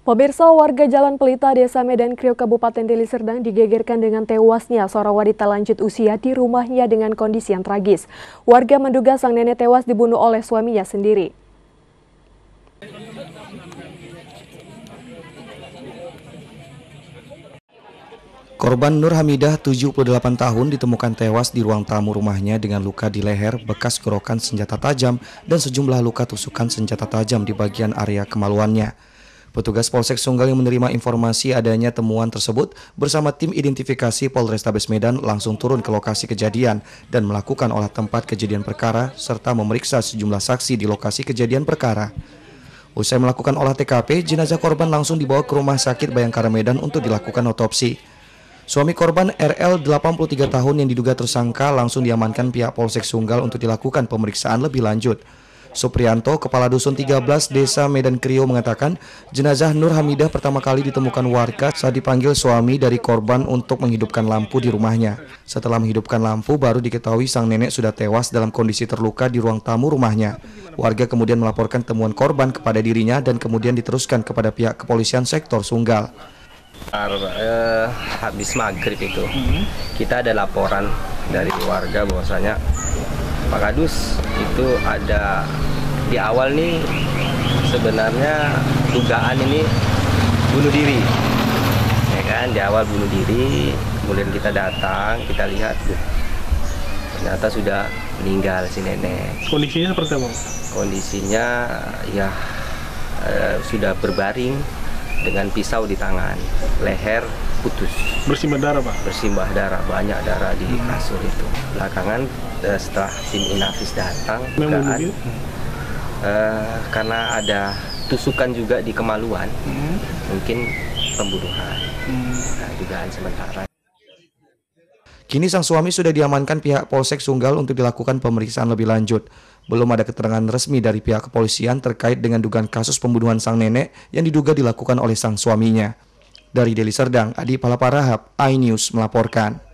Pemirsa, warga Jalan Pelita, Desa Medan Kriok, Kabupaten Deli Serdang digegerkan dengan tewasnya seorang wanita lanjut usia di rumahnya dengan kondisi yang tragis. Warga menduga sang nenek tewas dibunuh oleh suaminya sendiri. Korban Nur Hamidah, 78 tahun, ditemukan tewas di ruang tamu rumahnya dengan luka di leher, bekas gorokan senjata tajam, dan sejumlah luka tusukan senjata tajam di bagian area kemaluannya. Petugas Polsek Sunggal yang menerima informasi adanya temuan tersebut bersama tim identifikasi Polrestabes Medan langsung turun ke lokasi kejadian dan melakukan olah tempat kejadian perkara serta memeriksa sejumlah saksi di lokasi kejadian perkara. Usai melakukan olah TKP, jenazah korban langsung dibawa ke Rumah Sakit Bayangkara Medan untuk dilakukan otopsi. Suami korban RL 83 tahun yang diduga tersangka langsung diamankan pihak Polsek Sunggal untuk dilakukan pemeriksaan lebih lanjut. Suprianto, Kepala Dusun 13 Desa Medan Kriok mengatakan jenazah Nur Hamidah pertama kali ditemukan warga saat dipanggil suami dari korban untuk menghidupkan lampu di rumahnya. Setelah menghidupkan lampu baru diketahui sang nenek sudah tewas dalam kondisi terluka di ruang tamu rumahnya. Warga kemudian melaporkan temuan korban kepada dirinya dan kemudian diteruskan kepada pihak kepolisian sektor Sunggal. Habis maghrib itu kita ada laporan dari warga bahwasanya Pak Kadus itu ada di awal nih sebenarnya dugaan ini bunuh diri, ya kan, di awal bunuh diri, kemudian kita datang, kita lihat ternyata sudah meninggal si nenek. Kondisinya seperti apa? Kondisinya ya sudah berbaring dengan pisau di tangan, leher putus. Bersimbah darah, Pak? Bersimbah darah, banyak darah di kasur itu. Belakangan setelah tim Inafis datang, dugaan, karena ada tusukan juga di kemaluan, mungkin pembunuhan. Nah, dugaan sementara. Kini sang suami sudah diamankan pihak Polsek Sunggal untuk dilakukan pemeriksaan lebih lanjut. Belum ada keterangan resmi dari pihak kepolisian terkait dengan dugaan kasus pembunuhan sang nenek yang diduga dilakukan oleh sang suaminya. Dari Deli Serdang, Adi Palaparahap, iNews melaporkan.